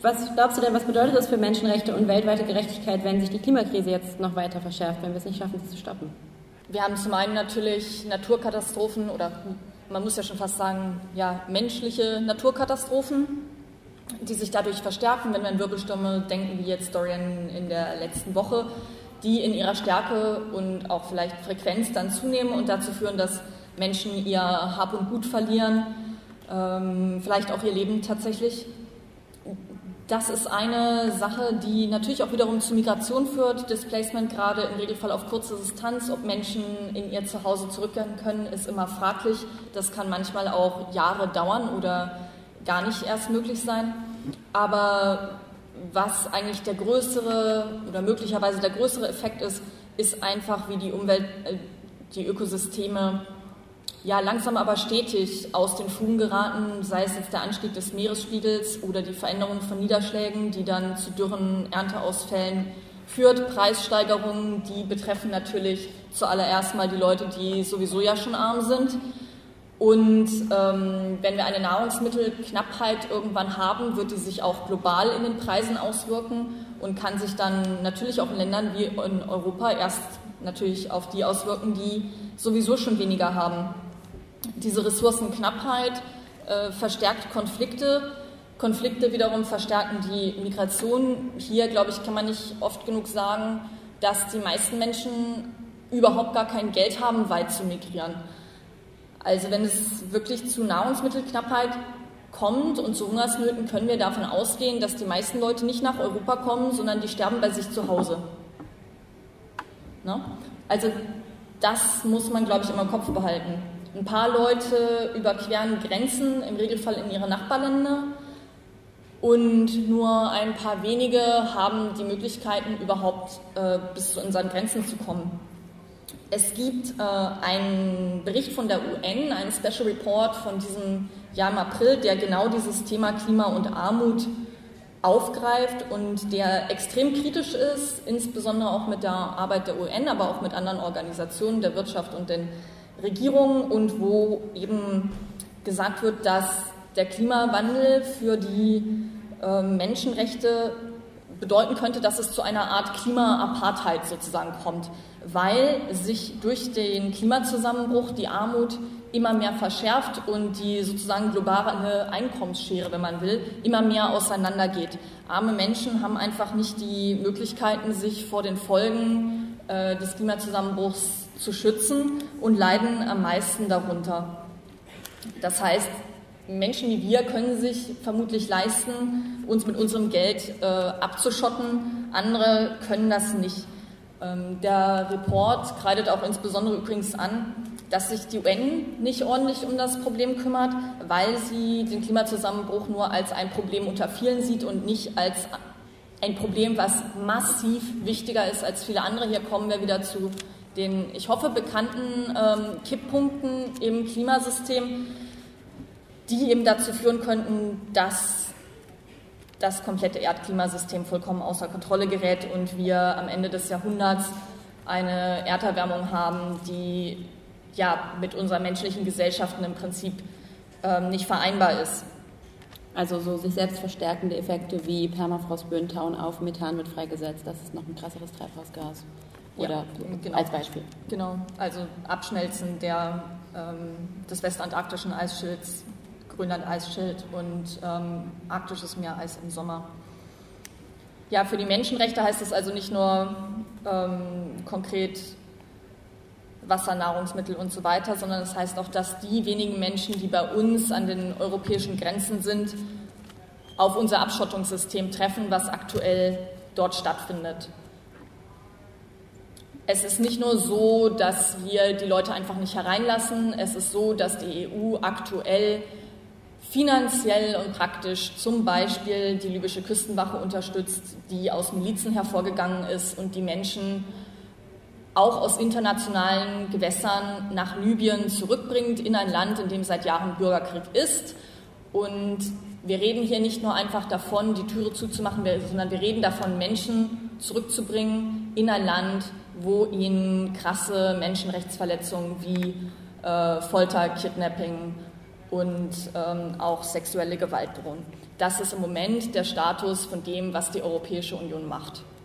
Was glaubst du denn, was bedeutet das für Menschenrechte und weltweite Gerechtigkeit, wenn sich die Klimakrise jetzt noch weiter verschärft, wenn wir es nicht schaffen, sie zu stoppen? Wir haben zum einen natürlich Naturkatastrophen oder man muss ja schon fast sagen, ja, menschliche Naturkatastrophen, die sich dadurch verstärken, wenn wir an Wirbelstürme denken, wie jetzt Dorian in der letzten Woche, die in ihrer Stärke und auch vielleicht Frequenz dann zunehmen und dazu führen, dass Menschen ihr Hab und Gut verlieren, vielleicht auch ihr Leben tatsächlich. Das ist eine Sache, die natürlich auch wiederum zu Migration führt. Displacement gerade im Regelfall auf kurze Distanz. Ob Menschen in ihr Zuhause zurückkehren können, ist immer fraglich. Das kann manchmal auch Jahre dauern oder gar nicht erst möglich sein. Aber was eigentlich der größere oder möglicherweise der größere Effekt ist, ist einfach, wie die Umwelt, die Ökosysteme ja langsam aber stetig aus den Fugen geraten, sei es jetzt der Anstieg des Meeresspiegels oder die Veränderung von Niederschlägen, die dann zu Dürren, Ernteausfällen führt, Preissteigerungen, die betreffen natürlich zuallererst mal die Leute, die sowieso ja schon arm sind. Und wenn wir eine Nahrungsmittelknappheit irgendwann haben, wird die sich auch global in den Preisen auswirken und kann sich dann natürlich auch in Ländern wie in Europa erst natürlich auf die auswirken, die sowieso schon weniger haben. Diese Ressourcenknappheit verstärkt Konflikte. Konflikte wiederum verstärken die Migration. Hier, glaube ich, kann man nicht oft genug sagen, dass die meisten Menschen überhaupt gar kein Geld haben, weit zu migrieren. Also wenn es wirklich zu Nahrungsmittelknappheit kommt und zu Hungersnöten, können wir davon ausgehen, dass die meisten Leute nicht nach Europa kommen, sondern die sterben bei sich zu Hause. Ne? Also das muss man, glaube ich, immer im Kopf behalten. Ein paar Leute überqueren Grenzen, im Regelfall in ihre Nachbarländer, und nur ein paar wenige haben die Möglichkeiten, überhaupt bis zu unseren Grenzen zu kommen. Es gibt einen Bericht von der UN, einen Special Report von diesem Jahr im April, der genau dieses Thema Klima und Armut aufgreift und der extrem kritisch ist, insbesondere auch mit der Arbeit der UN, aber auch mit anderen Organisationen der Wirtschaft und den Regierungen, und wo eben gesagt wird, dass der Klimawandel für die Menschenrechte bedeuten könnte, dass es zu einer Art Klima-Apartheid sozusagen kommt, weil sich durch den Klimazusammenbruch die Armut immer mehr verschärft und die sozusagen globale Einkommensschere, wenn man will, immer mehr auseinandergeht. Arme Menschen haben einfach nicht die Möglichkeiten, sich vor den Folgen des Klimazusammenbruchs zu schützen und leiden am meisten darunter. Das heißt, Menschen wie wir können sich vermutlich leisten, uns mit unserem Geld abzuschotten. Andere können das nicht. Der Report kreidet auch insbesondere übrigens an, dass sich die UN nicht ordentlich um das Problem kümmert, weil sie den Klimazusammenbruch nur als ein Problem unter vielen sieht und nicht als ein Problem, was massiv wichtiger ist als viele andere. Hier kommen wir wieder zu den, ich hoffe, bekannten Kipppunkten im Klimasystem, die eben dazu führen könnten, dass das komplette Erdklimasystem vollkommen außer Kontrolle gerät und wir am Ende des Jahrhunderts eine Erderwärmung haben, die ja mit unseren menschlichen Gesellschaften im Prinzip nicht vereinbar ist. Also so sich selbst verstärkende Effekte wie Permafrostböden tauen auf, Methan wird freigesetzt, das ist noch ein krasseres Treibhausgas. Oder ja, genau. Als Beispiel. Genau, also Abschmelzen des westantarktischen Eisschilds, Grönland-Eisschild und arktisches Meereis im Sommer. Ja, für die Menschenrechte heißt das also nicht nur konkret Wasser, Nahrungsmittel und so weiter, sondern es heißt auch, dass die wenigen Menschen, die bei uns an den europäischen Grenzen sind, auf unser Abschottungssystem treffen, was aktuell dort stattfindet. Es ist nicht nur so, dass wir die Leute einfach nicht hereinlassen, es ist so, dass die EU aktuell finanziell und praktisch zum Beispiel die libysche Küstenwache unterstützt, die aus Milizen hervorgegangen ist und die Menschen auch aus internationalen Gewässern nach Libyen zurückbringt, in ein Land, in dem seit Jahren Bürgerkrieg ist. Und wir reden hier nicht nur einfach davon, die Türe zuzumachen, sondern wir reden davon, Menschen zurückzubringen in ein Land, wo ihnen krasse Menschenrechtsverletzungen wie Folter, Kidnapping und auch sexuelle Gewalt drohen. Das ist im Moment der Status von dem, was die Europäische Union macht.